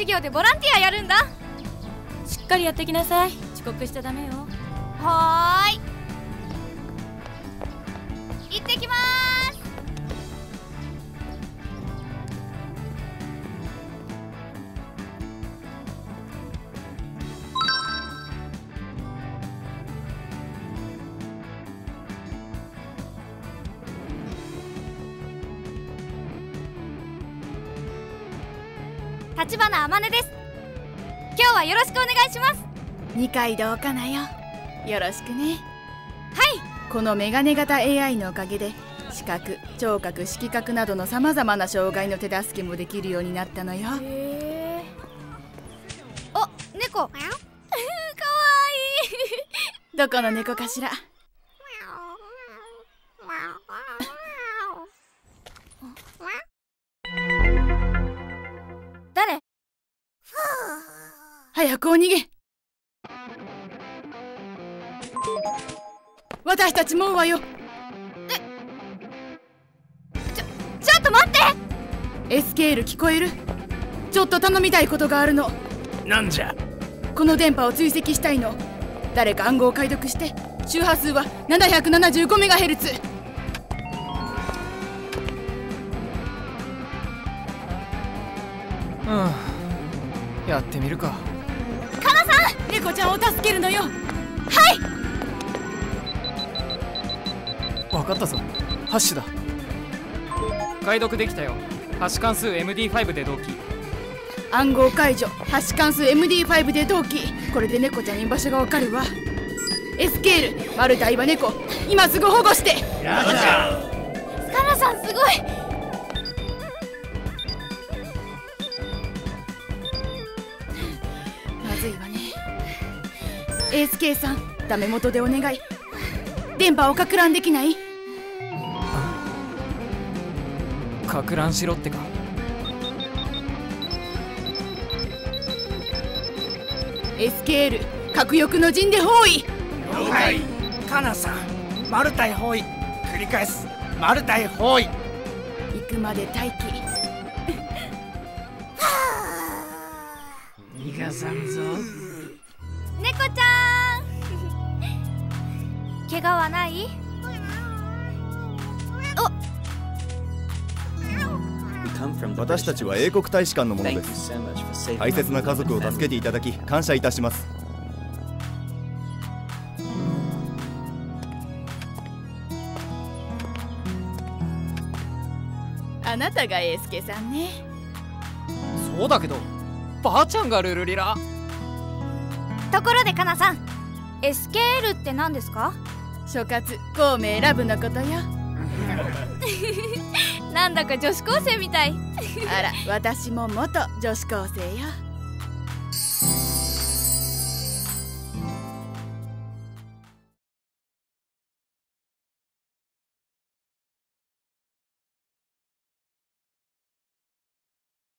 業でボランティアやるんだ。 しっかりやってきなさい。遅刻しちゃダメよ。 はーい、行ってきまーす。立花あまねです。今日はよろしくお願いします。 二階堂かなよ。よろしくね。 はい。 このメガネ型 AI のおかげで視覚、聴覚、色覚などのさまざまな障害の手助けもできるようになったのよ。 あ、猫。かわいい。 どこの猫かしら。 誰？ 早くお逃げ。私たちもうわよ。 ちょっと待って。 エスケール聞こえる？ちょっと頼みたいことがあるの。 なんじゃ？ この電波を追跡したいの。誰か暗号を解読して。周波数は 775MHz。 やってみるか。 カナさん、 猫ちゃんを助けるのよ。 はい。 分かったぞ。ハッシュだ。解読できたよ。ハッシュ関数 MD5 で同期。 暗号解除。ハッシュ関数 MD5 で同期。これで猫ちゃんに居場所がわかるわ。エスケール、マルタイは猫。今すぐ保護して。 やだじゃ。 カナさんすごい。 まずいわね。ASK さん、ダメ元でお願い。電波をかく乱できない？ かく乱しろってか。 SKL、核翼の陣で包囲。 了解。カナさん、マルタイ包囲。繰り返す。マルタイ包囲。 行くまで待機。 逃がさんぞ。 猫ちゃん。怪我はない？ 私たちは英国大使館の者です。大切な家族を助けていただき感謝いたします。 あなたが英介さんね。 そうだけど、ばあちゃんがルルリラ。 ところでカナさん、SKL って何ですか？ 諸葛孔明ラブのことよ。 なんだか女子高生みたい。 あら、私も元女子高生よ。